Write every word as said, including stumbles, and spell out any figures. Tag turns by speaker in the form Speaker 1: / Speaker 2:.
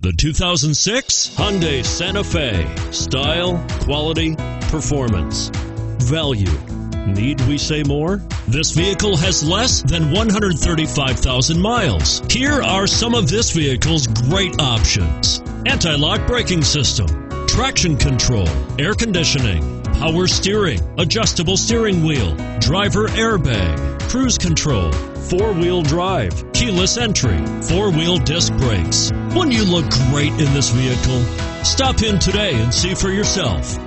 Speaker 1: The two thousand six Hyundai Santa Fe. Style, quality, performance, value. Need we say more? This vehicle has less than one hundred thirty-five thousand miles. Here are some of this vehicle's great options: anti-lock braking system, traction control, air conditioning, power steering, adjustable steering wheel, driver airbag, cruise control, four-wheel drive, keyless entry, four-wheel disc brakes. Wouldn't you look great in this vehicle? Stop in today and see for yourself.